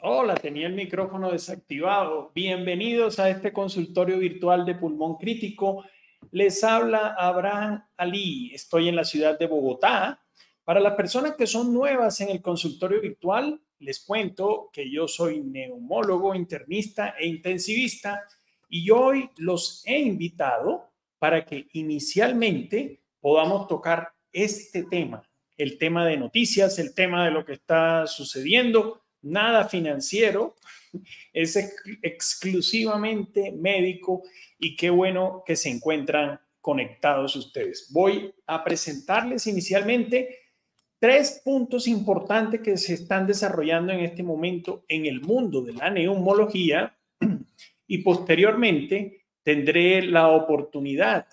Hola, tenía el micrófono desactivado. Bienvenidos a este consultorio virtual de pulmón crítico. Les habla Abraham Ali. Estoy en la ciudad de Bogotá. Para las personas que son nuevas en el consultorio virtual, les cuento que yo soy neumólogo, internista e intensivista y hoy los he invitado para que inicialmente podamos tocar este tema, el tema de noticias, el tema de lo que está sucediendo. Nada financiero, es exclusivamente médico y qué bueno que se encuentran conectados ustedes. Voy a presentarles inicialmente tres puntos importantes que se están desarrollando en este momento en el mundo de la neumología y posteriormente tendré la oportunidad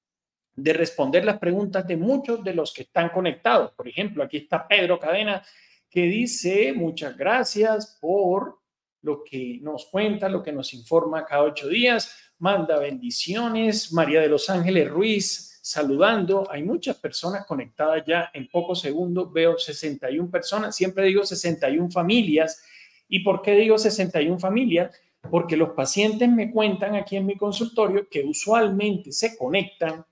de responder las preguntas de muchos de los que están conectados. Por ejemplo, aquí está Pedro Cadena, que dice muchas gracias por lo que nos cuenta, lo que nos informa cada 8 días. Manda bendiciones. María de los Ángeles Ruiz saludando. Hay muchas personas conectadas ya. En pocos segundos veo 61 personas. Siempre digo 61 familias. ¿Y por qué digo 61 familias? Porque los pacientes me cuentan aquí en mi consultorio que usualmente se conectan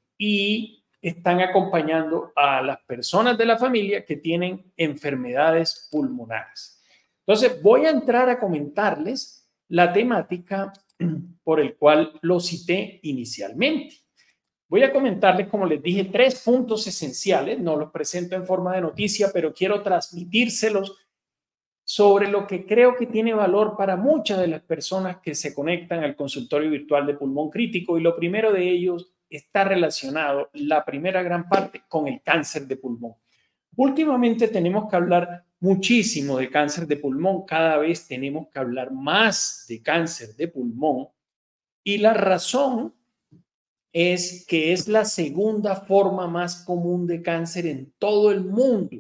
y están acompañando a las personas de la familia que tienen enfermedades pulmonares. Entonces, voy a entrar a comentarles la temática por el cual lo cité inicialmente. Voy a comentarles, como les dije, tres puntos esenciales. No los presento en forma de noticia, pero quiero transmitírselos sobre lo que creo que tiene valor para muchas de las personas que se conectan al consultorio virtual de pulmón crítico. Y lo primero de ellos está relacionado, la primera gran parte, con el cáncer de pulmón. Últimamente tenemos que hablar muchísimo de cáncer de pulmón, cada vez tenemos que hablar más de cáncer de pulmón y la razón es que es la segunda forma más común de cáncer en todo el mundo,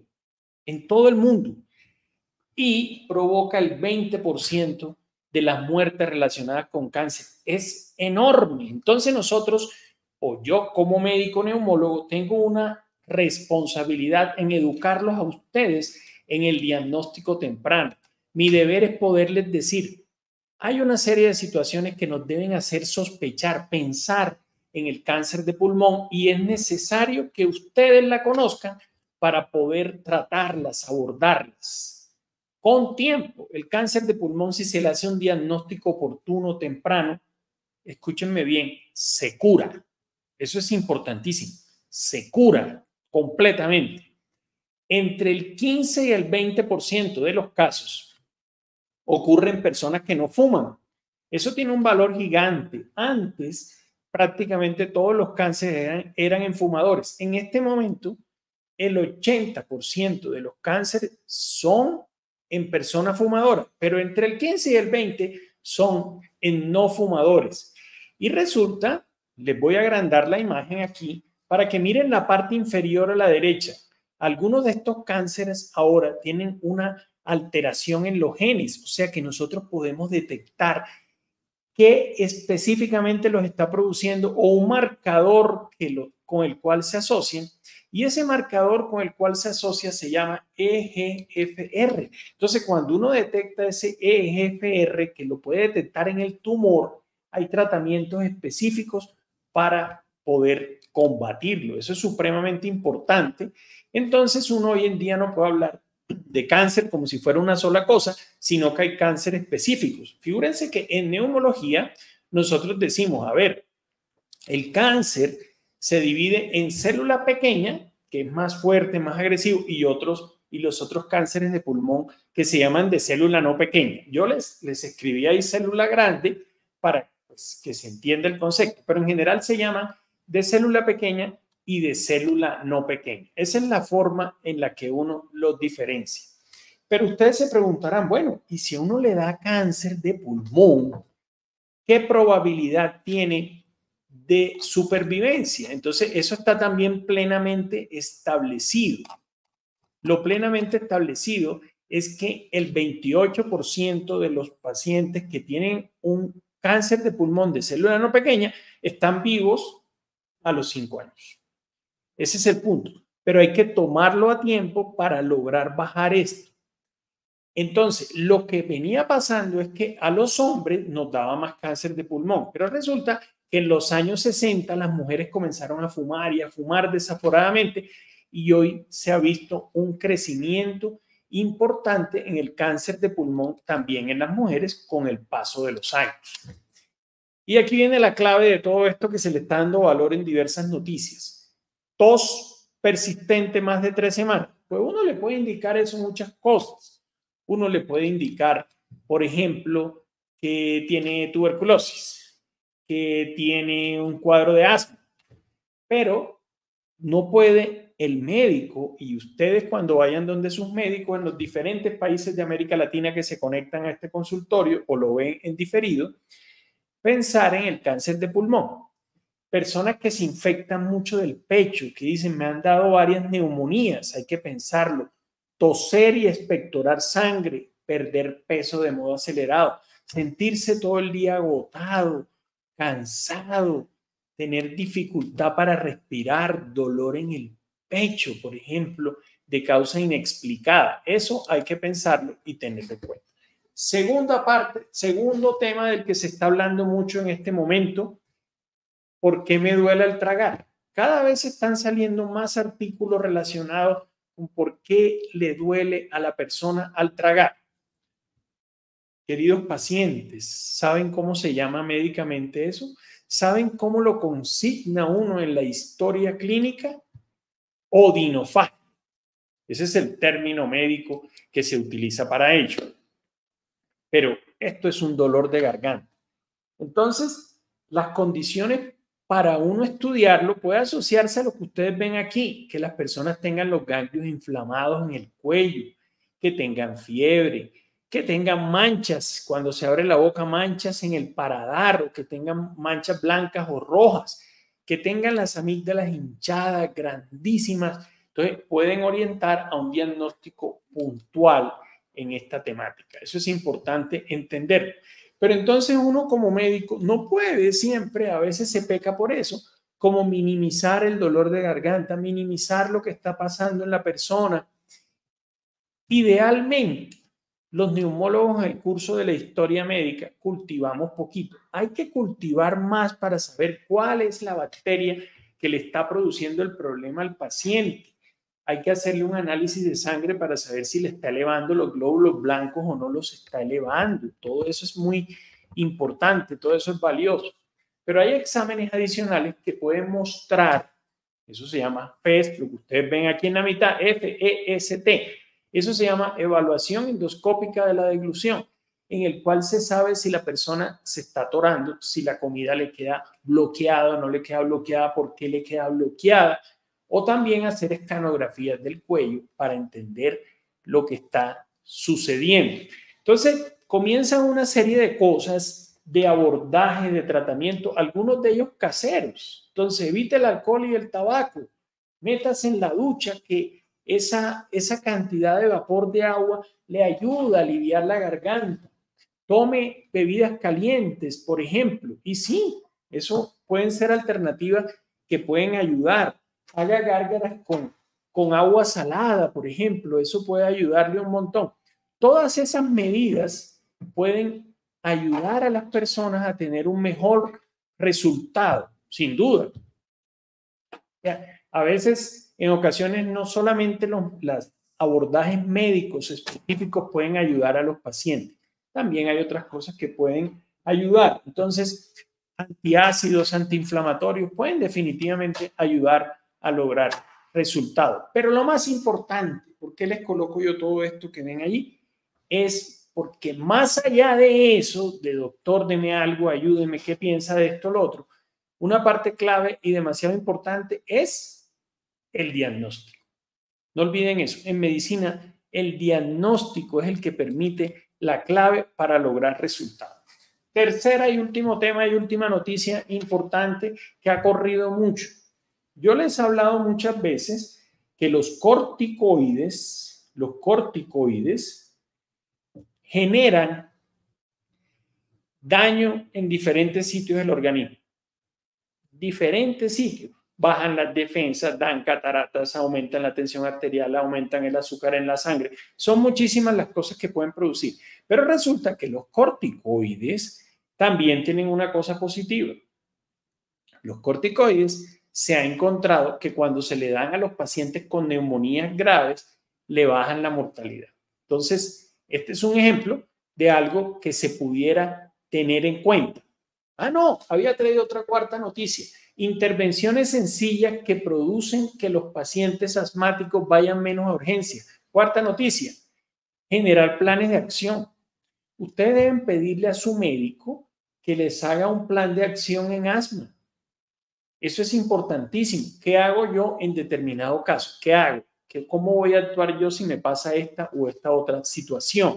y provoca el 20% de las muertes relacionadas con cáncer. Es enorme. Entonces nosotros, o yo como médico neumólogo, tengo una responsabilidad en educarlos a ustedes en el diagnóstico temprano. Mi deber es poderles decir, hay una serie de situaciones que nos deben hacer sospechar, pensar en el cáncer de pulmón y es necesario que ustedes la conozcan para poder tratarlas, abordarlas con tiempo. El cáncer de pulmón, si se le hace un diagnóstico oportuno, temprano, escúchenme bien, se cura. Eso es importantísimo. Se cura completamente. Entre el 15 y el 20% de los casos ocurre en personas que no fuman. Eso tiene un valor gigante. Antes, prácticamente todos los cánceres eran en fumadores. En este momento, el 80% de los cánceres son en personas fumadoras, pero entre el 15 y el 20 son en no fumadores. Y resulta, les voy a agrandar la imagen aquí para que miren la parte inferior a la derecha. Algunos de estos cánceres ahora tienen una alteración en los genes, o sea que nosotros podemos detectar qué específicamente los está produciendo o un marcador con el cual se asocian. Y ese marcador con el cual se asocia se llama EGFR. Entonces, cuando uno detecta ese EGFR, que lo puede detectar en el tumor, hay tratamientos específicos para poder combatirlo. Eso es supremamente importante. Entonces, uno hoy en día no puede hablar de cáncer como si fuera una sola cosa, sino que hay cáncer específicos. Figúrense que en neumología nosotros decimos, a ver, el cáncer se divide en célula pequeña, que es más fuerte, más agresivo, y los otros cánceres de pulmón que se llaman de célula no pequeña. Yo les escribí ahí célula grande para pues, que se entienda el concepto, pero en general se llama de célula pequeña y de célula no pequeña. Esa es la forma en la que uno los diferencia. Pero ustedes se preguntarán, bueno, ¿y si a uno le da cáncer de pulmón, qué probabilidad tiene de supervivencia? Entonces, eso está también plenamente establecido. Lo plenamente establecido es que el 28% de los pacientes que tienen un cáncer de pulmón de célula no pequeña están vivos a los 5 años. Ese es el punto. Pero hay que tomarlo a tiempo para lograr bajar esto. Entonces, lo que venía pasando es que a los hombres nos daba más cáncer de pulmón, pero resulta que en los años 60 las mujeres comenzaron a fumar y a fumar desaforadamente y hoy se ha visto un crecimiento importante en el cáncer de pulmón también en las mujeres con el paso de los años. Y aquí viene la clave de todo esto que se le está dando valor en diversas noticias. Tos persistente más de 3 semanas. Pues uno le puede indicar eso muchas cosas. Uno le puede indicar, por ejemplo, que tiene tuberculosis, que tiene un cuadro de asma, pero no puede el médico, y ustedes cuando vayan donde sus médicos en los diferentes países de América Latina que se conectan a este consultorio o lo ven en diferido, pensar en el cáncer de pulmón. Personas que se infectan mucho del pecho, que dicen, me han dado varias neumonías, hay que pensarlo. Toser y expectorar sangre, perder peso de modo acelerado, sentirse todo el día agotado, cansado, tener dificultad para respirar, dolor en el pecho, por ejemplo, de causa inexplicada. Eso hay que pensarlo y tenerlo en cuenta. Segunda parte, segundo tema del que se está hablando mucho en este momento, ¿por qué me duele al tragar? Cada vez están saliendo más artículos relacionados con por qué le duele a la persona al tragar. Queridos pacientes, ¿saben cómo se llama médicamente eso? ¿Saben cómo lo consigna uno en la historia clínica? Odinofagia. Ese es el término médico que se utiliza para ello. Pero esto es un dolor de garganta. Entonces, las condiciones para uno estudiarlo puede asociarse a lo que ustedes ven aquí, que las personas tengan los ganglios inflamados en el cuello, que tengan fiebre, que tengan manchas, cuando se abre la boca, manchas en el paladar, o que tengan manchas blancas o rojas, que tengan las amígdalas hinchadas, grandísimas. Entonces, pueden orientar a un diagnóstico puntual en esta temática. Eso es importante entender. Pero entonces uno como médico no puede siempre, a veces se peca por eso, como minimizar el dolor de garganta, minimizar lo que está pasando en la persona. Idealmente, los neumólogos en el curso de la historia médica cultivamos poquito. Hay que cultivar más para saber cuál es la bacteria que le está produciendo el problema al paciente. Hay que hacerle un análisis de sangre para saber si le está elevando los glóbulos blancos o no los está elevando. Todo eso es muy importante, todo eso es valioso. Pero hay exámenes adicionales que pueden mostrar, eso se llama FEST, lo que ustedes ven aquí en la mitad, FEST. Eso se llama evaluación endoscópica de la deglución, en el cual se sabe si la persona se está atorando, si la comida le queda bloqueada o no le queda bloqueada, por qué le queda bloqueada, o también hacer escanografías del cuello para entender lo que está sucediendo. Entonces, comienzan una serie de cosas de abordaje, de tratamiento, algunos de ellos caseros. Entonces, evite el alcohol y el tabaco, métase en la ducha, que esa cantidad de vapor de agua le ayuda a aliviar la garganta. Tome bebidas calientes, por ejemplo, y sí, eso pueden ser alternativas que pueden ayudar. Haga gárgaras con agua salada, por ejemplo, eso puede ayudarle un montón. Todas esas medidas pueden ayudar a las personas a tener un mejor resultado, sin duda. A veces, en ocasiones, no solamente los abordajes médicos específicos pueden ayudar a los pacientes, también hay otras cosas que pueden ayudar. Entonces, antiácidos, antiinflamatorios pueden definitivamente ayudar a lograr resultados. Pero lo más importante, ¿por qué les coloco yo todo esto que ven allí? Es porque más allá de eso, de doctor, deme algo, ayúdeme, ¿qué piensa de esto o lo otro? Una parte clave y demasiado importante es el diagnóstico. No olviden eso. En medicina, el diagnóstico es el que permite la clave para lograr resultados. Tercera y último tema y última noticia importante que ha corrido mucho. Yo les he hablado muchas veces que los corticoides generan daño en diferentes sitios del organismo. Diferentes sitios. bajan las defensas, dan cataratas, aumentan la tensión arterial, aumentan el azúcar en la sangre. Son muchísimas las cosas que pueden producir. Pero resulta que los corticoides también tienen una cosa positiva. Los corticoides se ha encontrado que cuando se le dan a los pacientes con neumonías graves, le bajan la mortalidad. Entonces, este es un ejemplo de algo que se pudiera tener en cuenta. Ah, no, había traído otra cuarta noticia. Intervenciones sencillas que producen que los pacientes asmáticos vayan menos a urgencia. Cuarta noticia, generar planes de acción. Ustedes deben pedirle a su médico que les haga un plan de acción en asma. Eso es importantísimo. ¿Qué hago yo en determinado caso? ¿Qué hago? ¿Cómo voy a actuar yo si me pasa esta o esta otra situación?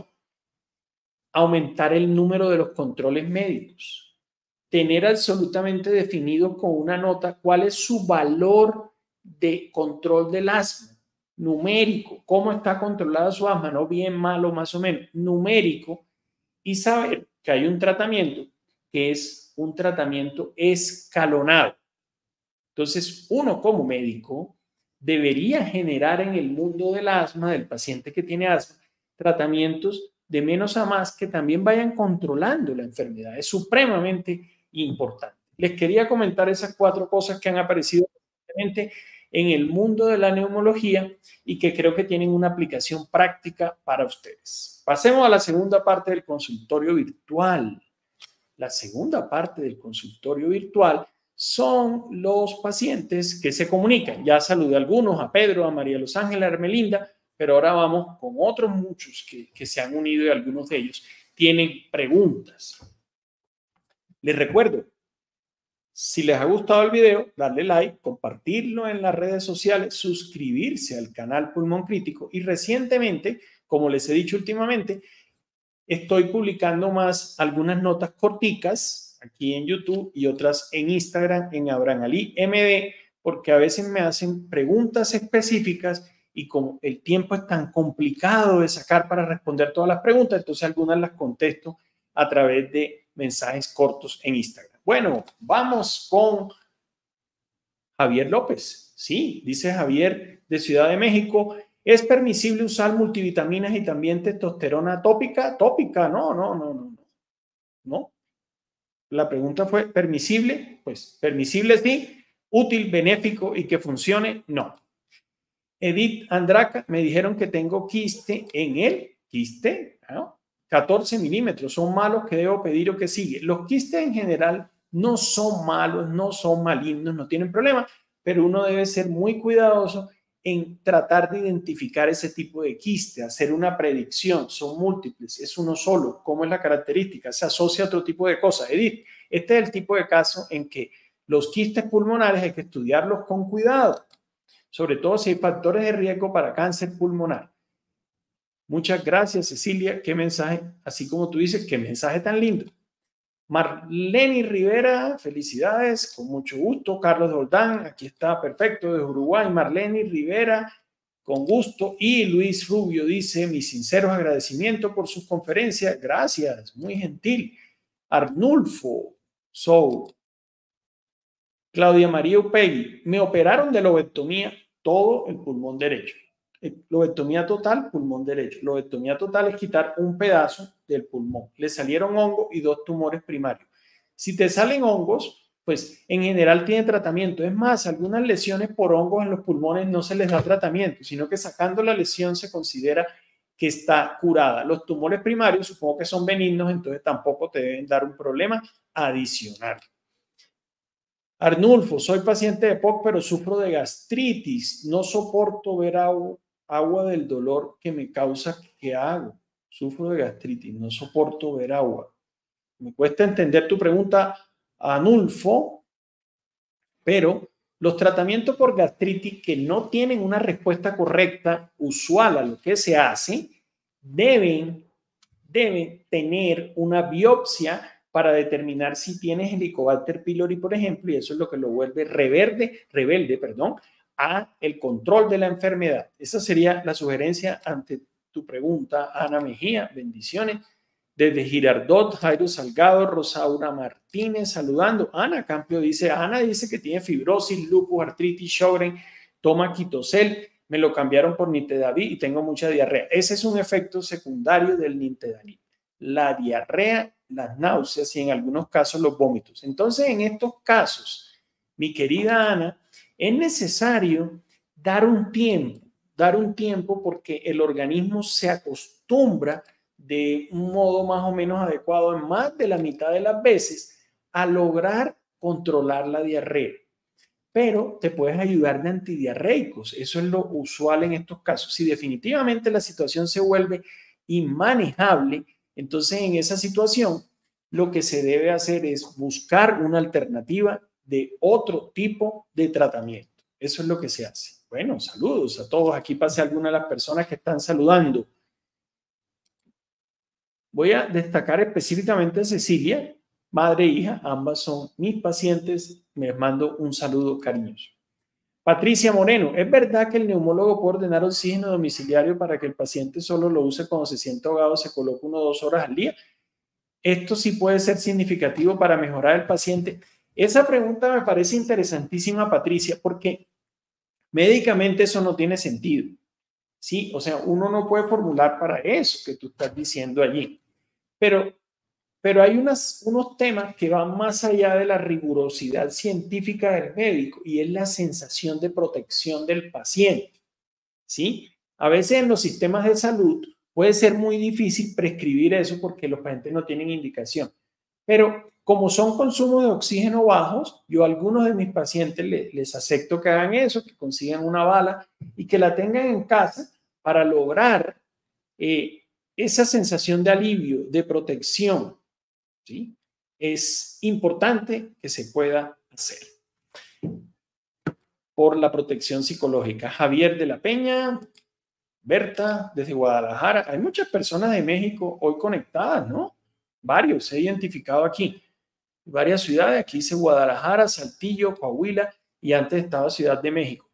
Aumentar el número de los controles médicos. Tener absolutamente definido con una nota cuál es su valor de control del asma. Numérico. ¿Cómo está controlada su asma? No bien, malo, más o menos. Numérico. Y saber que hay un tratamiento que es un tratamiento escalonado. Entonces, uno como médico debería generar en el mundo del asma, del paciente que tiene asma, tratamientos de menos a más que también vayan controlando la enfermedad. Es supremamente importante. Les quería comentar esas 4 cosas que han aparecido recientemente en el mundo de la neumología y que creo que tienen una aplicación práctica para ustedes. Pasemos a la segunda parte del consultorio virtual. La segunda parte del consultorio virtual son los pacientes que se comunican. Ya saludé a algunos, a Pedro, a María Los Ángeles, a Hermelinda, pero ahora vamos con otros muchos que se han unido y algunos de ellos tienen preguntas. Les recuerdo, si les ha gustado el video, darle like, compartirlo en las redes sociales, suscribirse al canal Pulmón Crítico y recientemente, como les he dicho últimamente, estoy publicando más algunas notas corticas aquí en YouTube y otras en Instagram en Abraham Ali MD, porque a veces me hacen preguntas específicas y como el tiempo es tan complicado de sacar para responder todas las preguntas, entonces algunas las contesto a través de mensajes cortos en Instagram. Bueno, vamos con Javier López. Sí, dice Javier de Ciudad de México. ¿Es permisible usar multivitaminas y también testosterona tópica? Tópica, no. La pregunta fue, ¿permisible? Pues permisible sí, útil, benéfico y que funcione, no. Edith Andraca, me dijeron que tengo quiste en el quiste, ¿no? 14 milímetros, ¿son malos que debo pedir o que sigue? Los quistes en general no son malos, no son malignos, no tienen problema, pero uno debe ser muy cuidadoso en tratar de identificar ese tipo de quiste, hacer una predicción, son múltiples, es uno solo, ¿cómo es la característica? Se asocia a otro tipo de cosas. Edith, este es el tipo de caso en que los quistes pulmonares hay que estudiarlos con cuidado, sobre todo si hay factores de riesgo para cáncer pulmonar. Muchas gracias, Cecilia, qué mensaje, así como tú dices, qué mensaje tan lindo. Marlene Rivera, felicidades, con mucho gusto. Carlos Doldán, aquí está, perfecto, de Uruguay. Marlene Rivera, con gusto. Y Luis Rubio dice, mis sinceros agradecimientos por sus conferencias. Gracias, muy gentil. Arnulfo Sou. Claudia María Upegui, me operaron de lobectomía todo el pulmón derecho. Lobectomía total, pulmón derecho. Lobectomía total es quitar un pedazo del pulmón. Le salieron hongos y 2 tumores primarios. Si te salen hongos, pues en general tiene tratamiento. Es más, algunas lesiones por hongos en los pulmones no se les da tratamiento, sino que sacando la lesión se considera que está curada. Los tumores primarios supongo que son benignos, entonces tampoco te deben dar un problema adicional. Arnulfo, soy paciente de POC, pero sufro de gastritis. No soporto ver agua del dolor que me causa. ¿Qué hago? Sufro de gastritis, no soporto ver agua. Me cuesta entender tu pregunta, Arnulfo, pero los tratamientos por gastritis que no tienen una respuesta correcta, usual a lo que se hace, deben tener una biopsia para determinar si tienes Helicobacter pylori, por ejemplo, y eso es lo que lo vuelve rebelde, a el control de la enfermedad. Esa sería la sugerencia ante tu pregunta, Ana Mejía. Bendiciones. Desde Girardot, Jairo Salgado, Rosaura Martínez, saludando. Ana Campio dice, Ana dice que tiene fibrosis, lupus, artritis, Sjögren, toma Quitosel, me lo cambiaron por Nitedavir y tengo mucha diarrea. Ese es un efecto secundario del Nitedavir. La diarrea, las náuseas y en algunos casos los vómitos. Entonces, en estos casos, mi querida Ana, es necesario dar un tiempo porque el organismo se acostumbra de un modo más o menos adecuado en más de la mitad de las veces a lograr controlar la diarrea. Pero te puedes ayudar de antidiarreicos. Eso es lo usual en estos casos. Si definitivamente la situación se vuelve inmanejable, entonces en esa situación lo que se debe hacer es buscar una alternativa de otro tipo de tratamiento. Eso es lo que se hace. Bueno, saludos a todos. Aquí pasé algunas de las personas que están saludando. Voy a destacar específicamente a Cecilia, madre e hija, ambas son mis pacientes. Les mando un saludo cariñoso. Patricia Moreno, ¿es verdad que el neumólogo puede ordenar oxígeno domiciliario para que el paciente solo lo use cuando se siente ahogado, se coloque 1 o 2 horas al día? Esto sí puede ser significativo para mejorar el paciente. Esa pregunta me parece interesantísima, Patricia, porque médicamente eso no tiene sentido. Sí, o sea, uno no puede formular para eso que tú estás diciendo allí. Pero hay unos temas que van más allá de la rigurosidad científica del médico y es la sensación de protección del paciente. ¿Sí? A veces en los sistemas de salud puede ser muy difícil prescribir eso porque los pacientes no tienen indicación. Pero como son consumos de oxígeno bajos, yo a algunos de mis pacientes les acepto que hagan eso, que consigan una bala y que la tengan en casa para lograr esa sensación de alivio, de protección. ¿Sí? Es importante que se pueda hacer por la protección psicológica. Javier de la Peña, Berta desde Guadalajara. Hay muchas personas de México hoy conectadas, ¿no? Varios he identificado aquí. Varias ciudades, aquí dice Guadalajara, Saltillo, Coahuila y antes estaba Ciudad de México.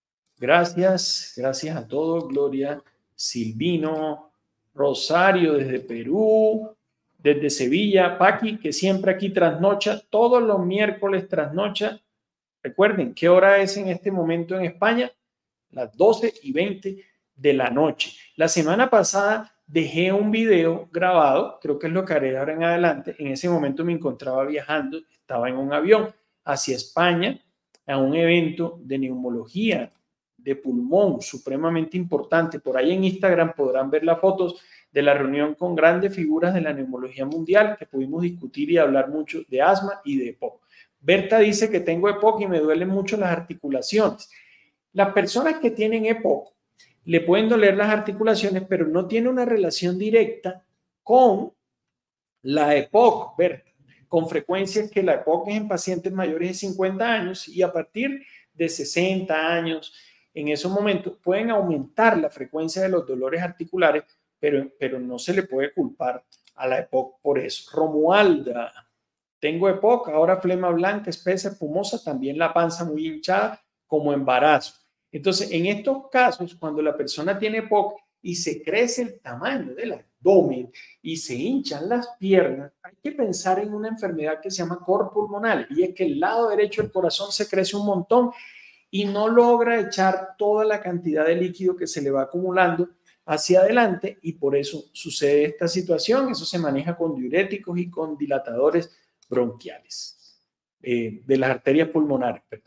Gracias a todos. Gloria, Silvino, Rosario desde Perú, desde Sevilla, Paqui, que siempre aquí trasnocha, todos los miércoles trasnocha. Recuerden, ¿qué hora es en este momento en España? Las 12:20 de la noche. La semana pasada dejé un video grabado, creo que es lo que haré ahora en adelante. En ese momento me encontraba viajando, estaba en un avión hacia España a un evento de neumología de pulmón supremamente importante. Por ahí en Instagram podrán ver las fotos de la reunión con grandes figuras de la neumología mundial que pudimos discutir y hablar mucho de asma y de EPOC. Berta dice que tengo EPOC y me duelen mucho las articulaciones. Las personas que tienen EPOC le pueden doler las articulaciones, pero no tiene una relación directa con la EPOC, Berta. Con frecuencia es que la EPOC es en pacientes mayores de 50 años y a partir de 60 años, en esos momentos pueden aumentar la frecuencia de los dolores articulares, pero no se le puede culpar a la EPOC por eso. Romualda, tengo EPOC, ahora flema blanca, espesa, espumosa, también la panza muy hinchada como embarazo. Entonces, en estos casos, cuando la persona tiene EPOC y se crece el tamaño del abdomen y se hinchan las piernas, hay que pensar en una enfermedad que se llama cor pulmonar y es que el lado derecho del corazón se crece un montón y no logra echar toda la cantidad de líquido que se le va acumulando hacia adelante y por eso sucede esta situación. Eso se maneja con diuréticos y con dilatadores bronquiales de las arterias pulmonares. Perdón.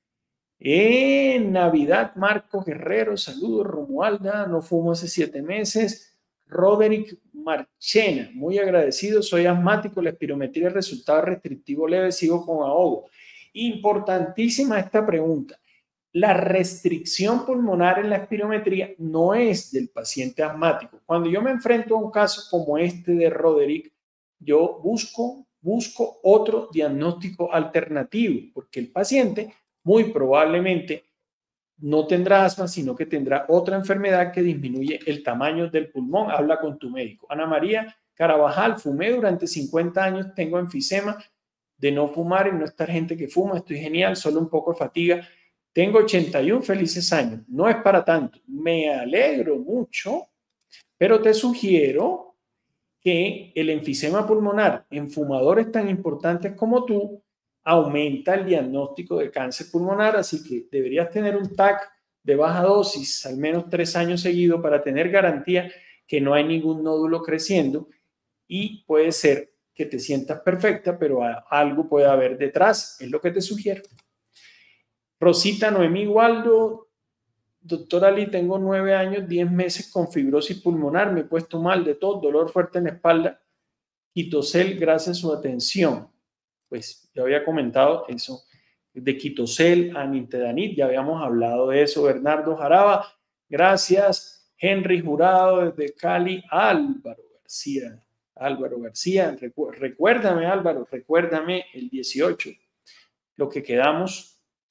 Navidad, Marco Guerrero, saludos. Romualda, no fumo hace 7 meses. Roderick Marchena, muy agradecido, soy asmático, la espirometría resultado restrictivo leve, sigo con ahogo. Importantísima esta pregunta. La restricción pulmonar en la espirometría no es del paciente asmático. Cuando yo me enfrento a un caso como este de Roderick, yo busco otro diagnóstico alternativo, porque el paciente muy probablemente no tendrá asma, sino que tendrá otra enfermedad que disminuye el tamaño del pulmón. Habla con tu médico. Ana María Carabajal, fumé durante 50 años, tengo enfisema de no fumar y no estar gente que fuma, estoy genial, solo un poco de fatiga. Tengo 81 felices años, no es para tanto. Me alegro mucho, pero te sugiero que el enfisema pulmonar en fumadores tan importantes como tú aumenta el diagnóstico de cáncer pulmonar, así que deberías tener un TAC de baja dosis al menos 3 años seguidos para tener garantía que no hay ningún nódulo creciendo, y puede ser que te sientas perfecta, pero algo puede haber detrás, es lo que te sugiero. Rosita Noemí Waldo, doctora Ali, tengo 9 años, 10 meses con fibrosis pulmonar, me he puesto mal de todo, dolor fuerte en la espalda, Quitocel, gracias a su atención. Pues ya había comentado eso de Quitocel, Anintedanib, ya habíamos hablado de eso. Bernardo Jaraba, gracias. Henry Jurado desde Cali, Álvaro García, recuérdame Álvaro, recuérdame el 18, lo que quedamos.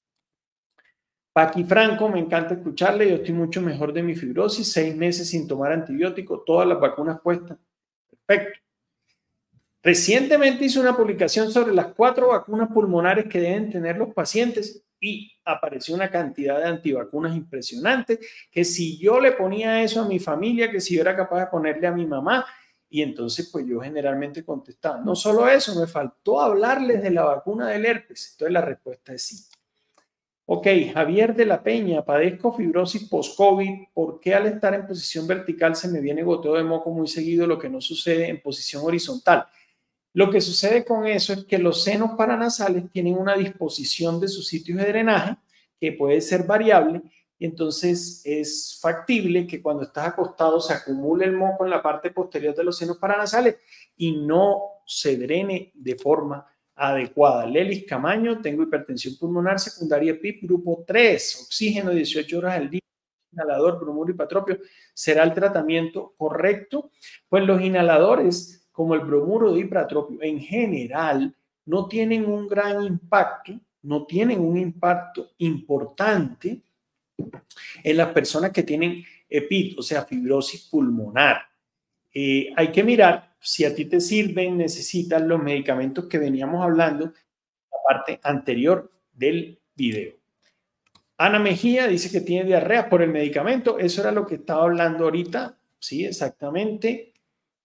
Paqui Franco, me encanta escucharle, yo estoy mucho mejor de mi fibrosis, 6 meses sin tomar antibiótico, todas las vacunas puestas. Perfecto. Recientemente hice una publicación sobre las 4 vacunas pulmonares que deben tener los pacientes y apareció una cantidad de antivacunas impresionante, que si yo le ponía eso a mi familia, que si yo era capaz de ponerle a mi mamá, y entonces pues yo generalmente contestaba, no solo eso, me faltó hablarles de la vacuna del herpes. Entonces la respuesta es sí. Ok, Javier de la Peña, padezco fibrosis post-COVID, ¿por qué al estar en posición vertical se me viene goteo de moco muy seguido, lo que no sucede en posición horizontal? Lo que sucede con eso es que los senos paranasales tienen una disposición de sus sitios de drenaje que puede ser variable, y entonces es factible que cuando estás acostado se acumule el moco en la parte posterior de los senos paranasales y no se drene de forma adecuada. Lelis Camaño, tengo hipertensión pulmonar secundaria PIP grupo 3, oxígeno 18 horas al día, inhalador, bromuro y patropio. ¿Será el tratamiento correcto? Pues los inhaladores como el bromuro de ipratropio en general no tienen un gran impacto, no tienen un impacto importante en las personas que tienen EPIT, o sea, fibrosis pulmonar. Hay que mirar si a ti te sirven, necesitas los medicamentos que veníamos hablando en la parte anterior del video. Ana Mejía dice que tiene diarrea por el medicamento. Eso era lo que estaba hablando ahorita. Sí, exactamente.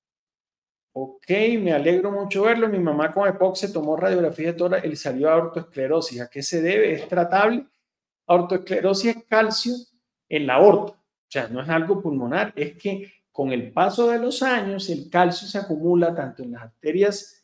Ok, me alegro mucho verlo. Mi mamá con EPOC se tomó radiografía de tórax y le salió aortoesclerosis. ¿A qué se debe? ¿Es tratable? Aortoesclerosis es calcio en la aorta. O sea, no es algo pulmonar. Es que con el paso de los años el calcio se acumula tanto en las arterias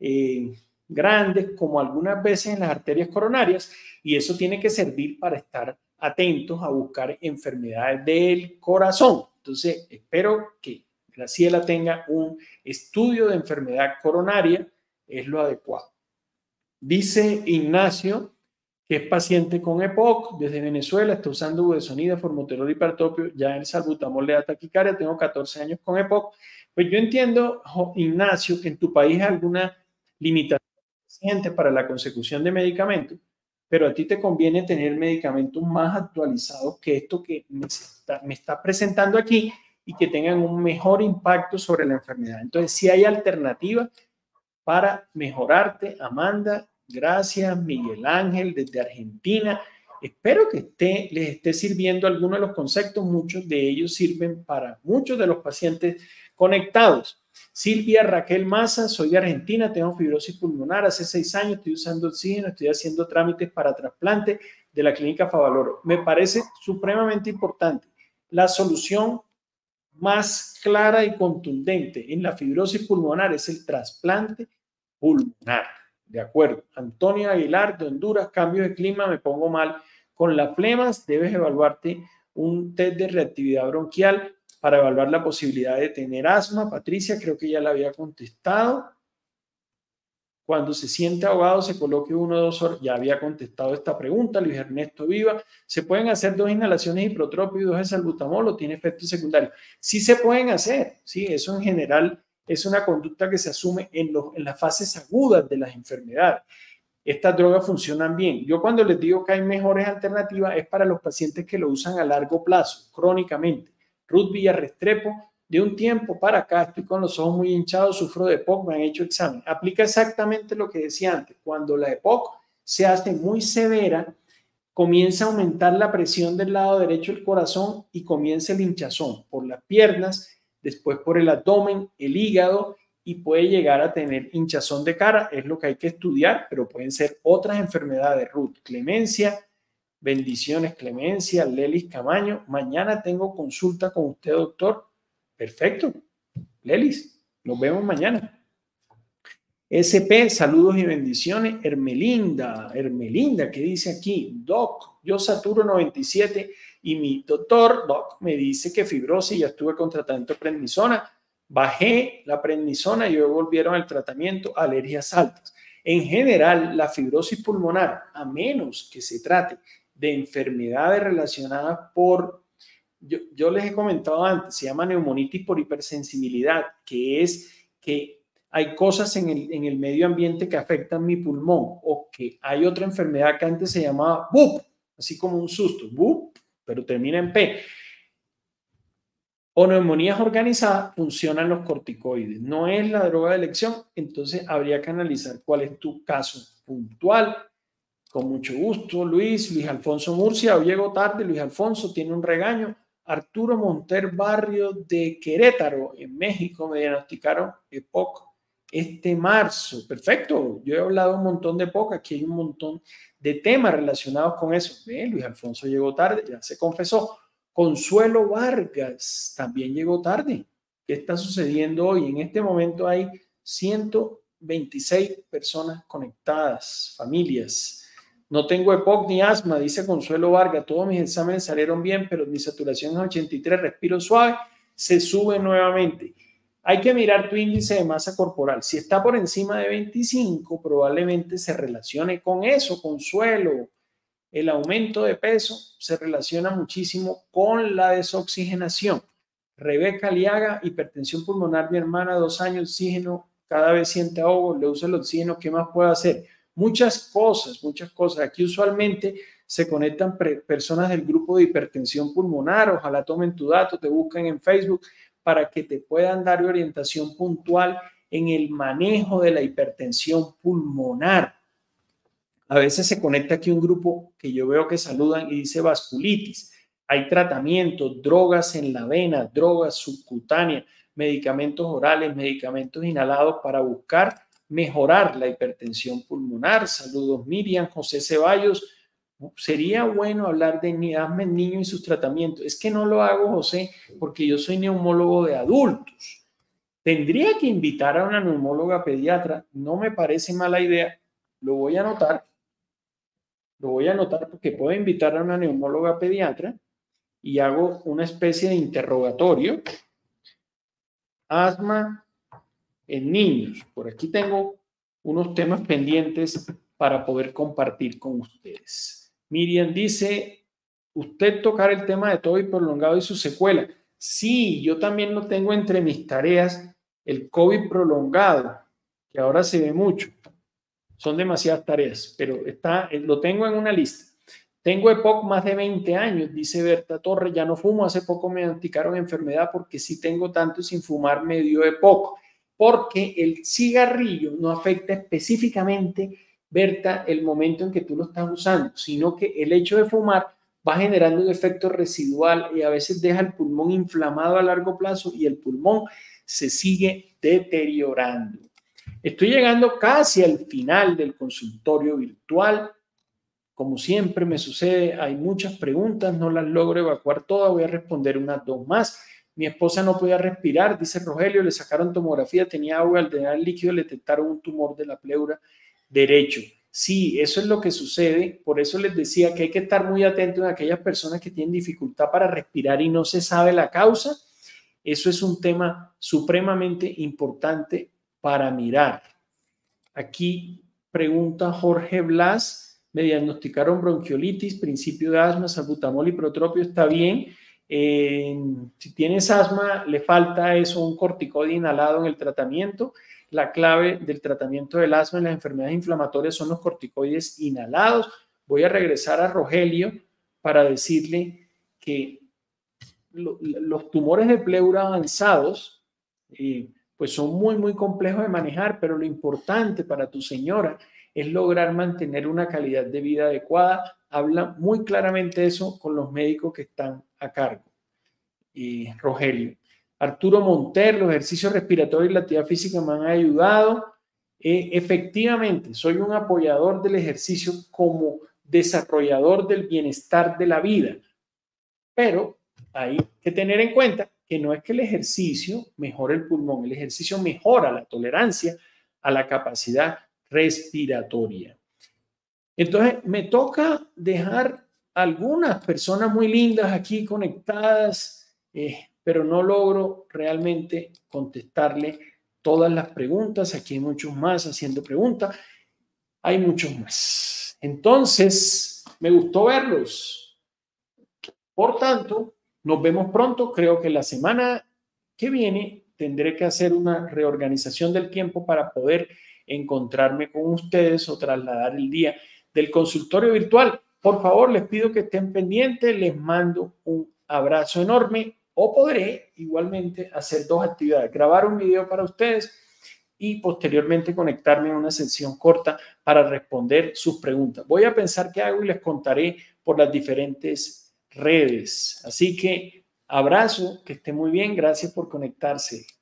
grandes como algunas veces en las arterias coronarias, y eso tiene que servir para estar atentos a buscar enfermedades del corazón. Entonces, espero que Graciela tenga un estudio de enfermedad coronaria, es lo adecuado. Dice Ignacio, que es paciente con EPOC desde Venezuela, está usando budesonida, formoterol y hipertropio, ya el salbutamol le da taquicardia, tengo 14 años con EPOC. Pues yo entiendo, Ignacio, que en tu país hay alguna limitación para la consecución de medicamentos, pero a ti te conviene tener medicamentos más actualizados que esto que me está presentando aquí y que tengan un mejor impacto sobre la enfermedad. Entonces, si hay alternativas para mejorarte, Amanda, gracias, Miguel Ángel desde Argentina. Espero que les esté sirviendo alguno de los conceptos, muchos de ellos sirven para muchos de los pacientes conectados. Silvia Raquel Maza, soy de Argentina, tengo fibrosis pulmonar, hace 6 años estoy usando oxígeno, estoy haciendo trámites para trasplante de la clínica Favaloro. Me parece supremamente importante. La solución más clara y contundente en la fibrosis pulmonar es el trasplante pulmonar. De acuerdo. Antonio Aguilar de Honduras, cambio de clima, me pongo mal con las flemas, debes evaluarte un test de reactividad bronquial para evaluar la posibilidad de tener asma. Patricia, creo que ya la había contestado. Cuando se siente ahogado, se coloque 1 o 2 horas. Ya había contestado esta pregunta. Luis Ernesto Viva. ¿Se pueden hacer 2 inhalaciones de hipotropio y 2 de salbutamol o tiene efectos secundarios? Sí se pueden hacer. Sí, eso en general es una conducta que se asume en las fases agudas de las enfermedades. Estas drogas funcionan bien. Yo cuando les digo que hay mejores alternativas es para los pacientes que lo usan a largo plazo, crónicamente. Ruth Villarrestrepo, de un tiempo para acá estoy con los ojos muy hinchados, sufro de EPOC, me han hecho examen. Aplica exactamente lo que decía antes. Cuando la EPOC se hace muy severa, comienza a aumentar la presión del lado derecho del corazón y comienza el hinchazón por las piernas, después por el abdomen, el hígado y puede llegar a tener hinchazón de cara. Es lo que hay que estudiar, pero pueden ser otras enfermedades. Ruth, Clemencia, bendiciones, Clemencia, Lelis Camaño. Mañana tengo consulta con usted, doctor. Perfecto. Lelis, nos vemos mañana. SP, saludos y bendiciones. Hermelinda, ¿qué dice aquí? Doc, yo saturo 97 y mi doctor, Doc, me dice que fibrosis, ya estuve con tratamiento de prednisona, bajé la prednisona y luego volvieron al tratamiento, alergias altas. En general, la fibrosis pulmonar, a menos que se trate de enfermedades relacionadas por, yo les he comentado antes, se llama neumonitis por hipersensibilidad, que es que hay cosas en el medio ambiente que afectan mi pulmón, o que hay otra enfermedad que antes se llamaba BUP, así como un susto, BUP, pero termina en P. O neumonías organizadas, funcionan los corticoides. No es la droga de elección, entonces habría que analizar cuál es tu caso puntual. Con mucho gusto, Luis Alfonso Murcia, hoy llegó tarde, Luis Alfonso tiene un regaño. Arturo Monter Barrio de Querétaro, en México, me diagnosticaron EPOC este marzo. Perfecto, yo he hablado un montón de EPOC, aquí hay un montón de temas relacionados con eso. Luis Alfonso llegó tarde, ya se confesó. Consuelo Vargas también llegó tarde. ¿Qué está sucediendo hoy? En este momento hay 126 personas conectadas, familias. No tengo EPOC ni asma, dice Consuelo Vargas. Todos mis exámenes salieron bien, pero mi saturación es 83, respiro suave, se sube nuevamente. Hay que mirar tu índice de masa corporal. Si está por encima de 25, probablemente se relacione con eso, Consuelo. El aumento de peso se relaciona muchísimo con la desoxigenación. Rebeca Liaga, hipertensión pulmonar, mi hermana, 2 años, oxígeno, cada vez siente ahogo, le usa el oxígeno, ¿qué más puede hacer? Muchas cosas. Aquí usualmente se conectan personas del grupo de hipertensión pulmonar, ojalá tomen tu dato, te buscan en Facebook para que te puedan dar orientación puntual en el manejo de la hipertensión pulmonar. A veces se conecta aquí un grupo que yo veo que saludan y dice vasculitis. Hay tratamientos, drogas en la vena, drogas subcutáneas, medicamentos orales, medicamentos inhalados para buscar mejorar la hipertensión pulmonar. Saludos, Miriam, José Ceballos. Sería bueno hablar de asma en niños y sus tratamientos. Es que no lo hago, José, porque yo soy neumólogo de adultos. Tendría que invitar a una neumóloga pediatra. No me parece mala idea. Lo voy a anotar. Porque puedo invitar a una neumóloga pediatra y hago una especie de interrogatorio. Asma en niños. Por aquí tengo unos temas pendientes para poder compartir con ustedes. Miriam dice, ¿usted tocar el tema de COVID prolongado y su secuela? Sí, yo también lo tengo entre mis tareas, el COVID prolongado, que ahora se ve mucho. Son demasiadas tareas, pero lo tengo en una lista. Tengo EPOC más de 20 años, dice Berta Torres, ya no fumo, hace poco me diagnosticaron enfermedad porque sí tengo tanto sin fumar, me dio EPOC, porque el cigarrillo no afecta específicamente, Berta, el momento en que tú lo estás usando, sino que el hecho de fumar va generando un efecto residual y a veces deja el pulmón inflamado a largo plazo y el pulmón se sigue deteriorando. Estoy llegando casi al final del consultorio virtual. Como siempre me sucede, hay muchas preguntas, no las logro evacuar todas, voy a responder unas 2 más. Mi esposa no podía respirar, dice Rogelio, le sacaron tomografía, tenía agua, al drenar líquido le detectaron un tumor de la pleura derecho. Sí, eso es lo que sucede, por eso les decía que hay que estar muy atentos a aquellas personas que tienen dificultad para respirar y no se sabe la causa. Eso es un tema supremamente importante para mirar. Aquí pregunta Jorge Blas, me diagnosticaron bronquiolitis, principio de asma, salbutamol y protropio, está bien. Si tienes asma, le falta eso, un corticoide inhalado en el tratamiento. La clave del tratamiento del asma en las enfermedades inflamatorias son los corticoides inhalados. Voy a regresar a Rogelio para decirle que los tumores de pleura avanzados pues son muy complejos de manejar, pero lo importante para tu señora es lograr mantener una calidad de vida adecuada. Habla muy claramente eso con los médicos que están a cargo. Rogelio. Arturo Monter, los ejercicios respiratorios y la actividad física me han ayudado. Efectivamente, soy un apoyador del ejercicio como desarrollador del bienestar de la vida, pero hay que tener en cuenta que no es que el ejercicio mejore el pulmón, el ejercicio mejora la tolerancia a la capacidad respiratoria. Entonces, me toca dejar algunas personas muy lindas aquí conectadas, pero no logro realmente contestarle todas las preguntas. Aquí hay muchos más haciendo preguntas. Hay muchos más. Entonces, me gustó verlos. Por tanto, nos vemos pronto. Creo que la semana que viene tendré que hacer una reorganización del tiempo para poder encontrarme con ustedes o trasladar el día del consultorio virtual. Por favor, les pido que estén pendientes. Les mando un abrazo enorme o podré igualmente hacer dos actividades. Grabar un video para ustedes y posteriormente conectarme en una sesión corta para responder sus preguntas. Voy a pensar qué hago y les contaré por las diferentes redes. Así que abrazo, que esté muy bien. Gracias por conectarse.